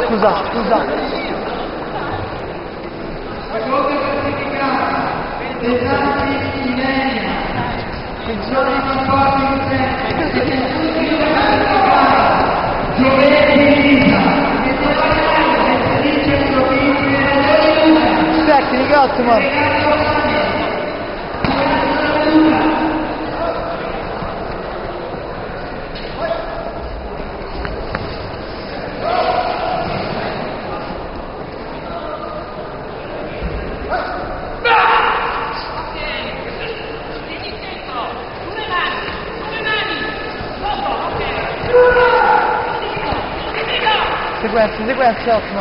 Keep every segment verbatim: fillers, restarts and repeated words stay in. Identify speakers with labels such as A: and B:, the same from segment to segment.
A: scusa, scusa.
B: Seconda classificata, Pesanti Ilenia. Attenzione ai rapporti interni. Tutti da classificare. Giovetti Lisa.
A: Tecnica, ottimo. Sequenza, sequenza, ottimo.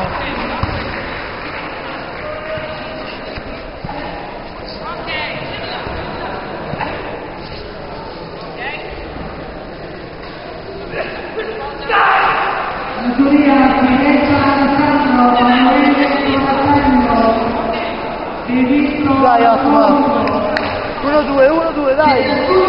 B: La giuria Firenza Alessandro, Emanuele Donatello, Diritto
A: Dai, ottimo. uno due, uno due, dai.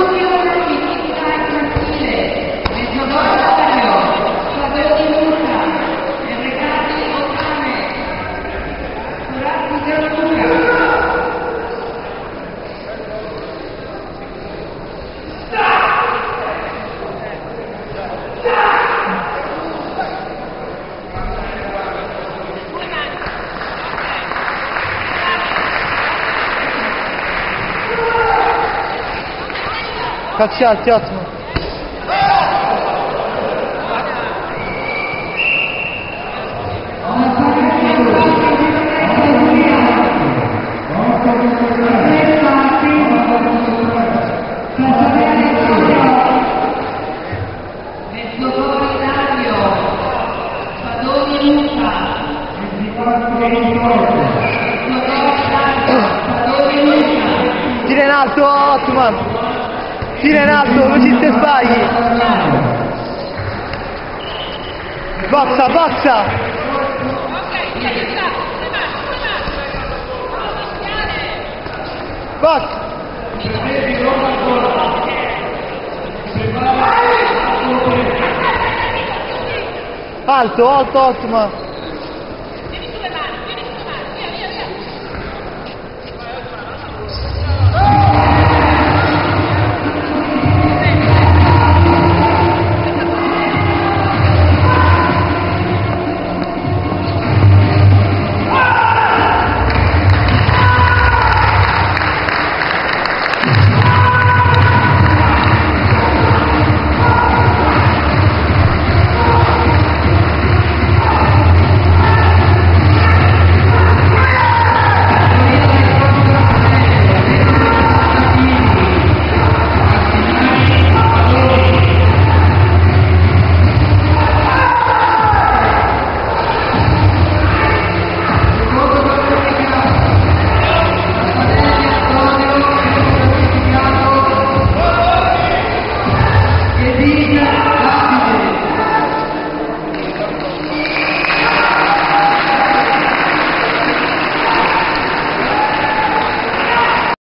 A: Calci alti, ottimo. Tira in alto, ottimo. Tira in alto, così se sbagli. Bozza, bozza. Bozza. Alto, alto, ottimo.